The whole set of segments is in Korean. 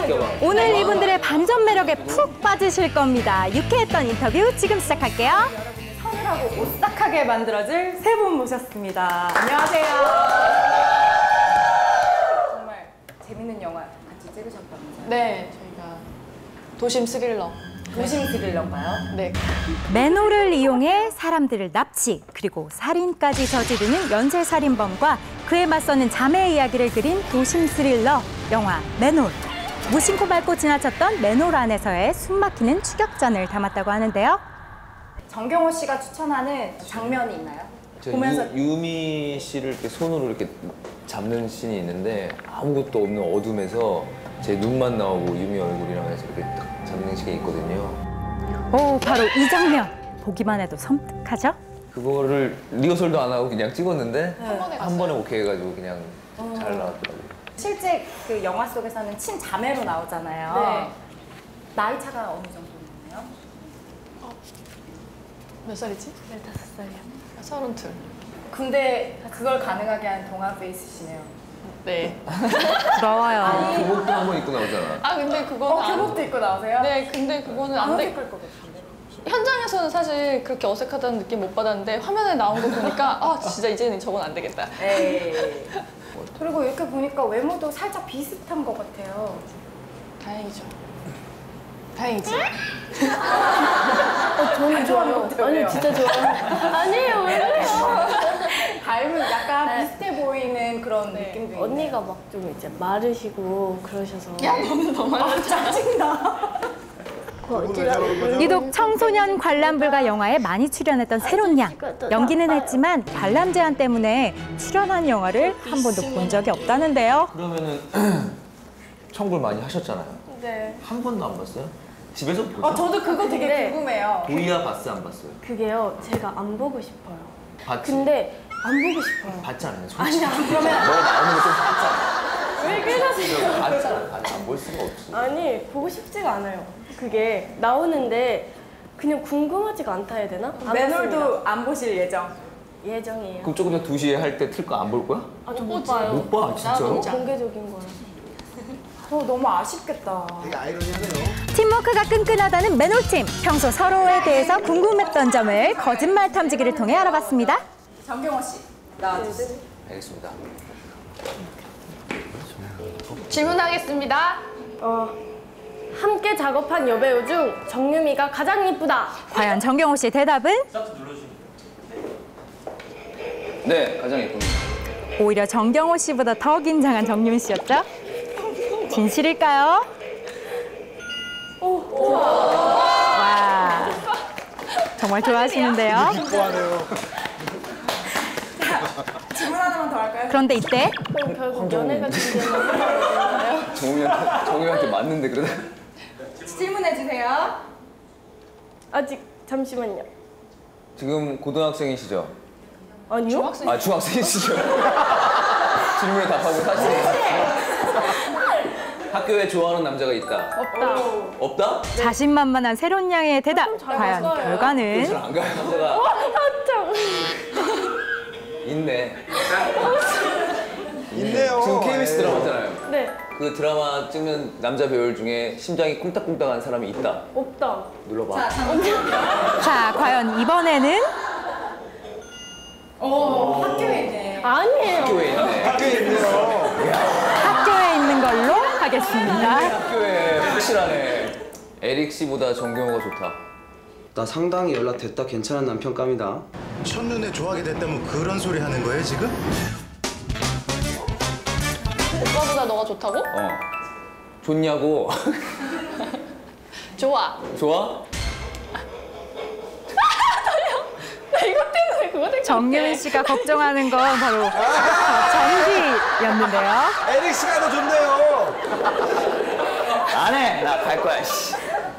오늘 이분들의 반전 매력에 푹 빠지실 겁니다. 유쾌했던 인터뷰 지금 시작할게요. 서늘하고 오싹하게 만들어줄 세 분 모셨습니다. 안녕하세요. 정말 재밌는 영화 같이 찍으셨다면서요? 네, 저희가 도심 스릴러. 도심 스릴러인가요? 네. 맨홀을 이용해 사람들을 납치, 그리고 살인까지 저지르는 연쇄살인범과 그에 맞서는 자매 이야기를 그린 도심 스릴러 영화 맨홀. 무심코 밟고 지나쳤던 맨홀 안에서의 숨막히는 추격전을 담았다고 하는데요. 정경호 씨가 추천하는 장면이 있나요? 보면서 유미 씨를 이렇게 손으로 이렇게 잡는 씬이 있는데 아무것도 없는 어둠에서 제 눈만 나오고 유미 얼굴이랑 해서 이렇게 딱 잡는 씬이 있거든요. 오, 바로 이 장면. 보기만 해도 섬뜩하죠? 그거를 리허설도 안 하고 그냥 찍었는데 한 번에 오케이 해가지고 그냥 잘 나왔더라고요. 실제 그 영화 속에서는 친자매로 나오잖아요. 네. 나이 차가 어느 정도 있나요? 몇 살이지? 15살이요. 32. 근데 그걸 가능하게 한 동안 페이스시네요. 네. 부러워요. 교복도 한 번 입고 나오잖아. 아, 근데 그거는 교복도 입고 나오세요? 네, 근데 그거는 안 될 것 같은데. 현장에서는 사실 그렇게 어색하다는 느낌 못 받았는데 화면에 나온 거 보니까 아, 진짜 이제는 저건 안 되겠다. 에이. 그리고 이렇게 보니까 외모도 살짝 비슷한 것 같아요. 다행이죠. 다행이지. 저는 좋아요. 아니 진짜 좋아요. 아니에요, 왜 그래요? 닮은 약간 비슷해 보이는 그런 느낌도 있네요. 언니가 막 좀 이제 마르시고 그러셔서. 야, 너는 더 많아. 짜증나. 유독 청소년 관람불가 영화에 많이 출연했던 새로운 양. 연기는 했지만 관람 제한 때문에 출연한 영화를 한 번도 본 적이 없다는데요. 그러면은 청굴 많이 하셨잖아요. 네. 한 번도 안 봤어요? 집에서 보죠? 저도 그거 되게 근데 궁금해요. 보이야 봤어 안 봤어요? 그게요, 제가 안 보고 싶어요. 봤지? 근데 안 보고 싶어요. 봤잖아요. 솔직히. 아니야, 그러면 너 나오는 거 좀 봤잖아. 왜 그러세요? 봤잖아. 안 볼 수가 없지. 아니, 보고 싶지가 않아요. 그게 나오는데 그냥 궁금하지가 않다 해야 되나? 안 맨홀도 안 보실 예정. 봤습니다. 예정이에요. 그럼 조금 전 2시에 할 때 틀 거 안 볼 거야? 아, 저 못 못 봐요. 못 봐, 진짜로? 너무 공개적인 거라서. 너무 아쉽겠다. 되게 아이러니하네요. 팀워크가 끈끈하다는 맨홀팀. 평소 서로에 대해서 궁금했던 점을 거짓말 탐지기를 통해 알아봤습니다. 정경호 씨, 나와주세요. 알겠습니다. 질문하겠습니다. 함께 작업한 여배우 중 정유미가 가장 이쁘다. 과연 정경호 씨의 대답은? 네, 가장 예쁩니다. 오히려 정경호 씨보다 더 긴장한 정유미 씨였죠? 진실일까요? 와, 정말 좋아하시는데요. 질문 하나만 더 할까요? 그런데 이때 그럼 결국 연애가 준비되는 건가요? 정우한테 맞는데 그러다. 질문해 주세요. 아직 잠시만요. 지금 고등학생이시죠? 아니요? 중학생. 아, 중학생이시죠? 질문에 답하고 사실. 학교에 좋아하는 남자가 있다. 없다. 없다? 자신만만한 새로운 양의 대답. 과연 결과는? 잘 안 가요, 남자가. 있네. 있네요. 지금 KBS 드라마잖아요. 네, 그 드라마 찍는 남자 배우 중에 심장이 쿵딱쿵딱한 사람이 있다. 없다. 눌러봐. 자, 과연 이번에는? 아니에요. 학교에 있네. 학교에 있네요. 학교에 있는 걸로 하겠습니다. 학교에 확실하네. 에릭 씨보다 정경호가 좋다. 나 상당히 연락됐다 괜찮은 남편감이다. 첫눈에 좋아하게 됐다면 그런 소리 하는 거예요, 지금? 오빠보다 너가 좋다고? 좋냐고. 좋아. 좋아? 나 이것 때문에 그거 때문에. 정유미 씨가 걱정하는 건 바로 전기였는데요. 에릭 씨가 더 좋네요. 안 해. 나 갈 거야, 씨.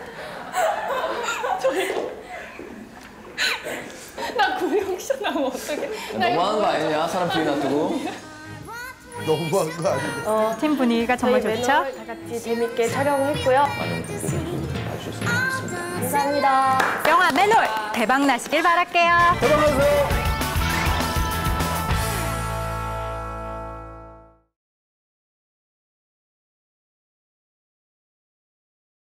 나 구명쇼 나오면 어떡해. 너무한 거 아니냐? 사람 뒤에 놔두고. 너무한 거 아니에요? 팀 분위기가 정말 저희 좋죠? 매너를 다 같이 재밌게 촬영했고요. 많은 분들이 봐주셨으면 좋겠습니다. 감사합니다. 영화 맨홀 대박 나시길 바랄게요. 대박 나세요.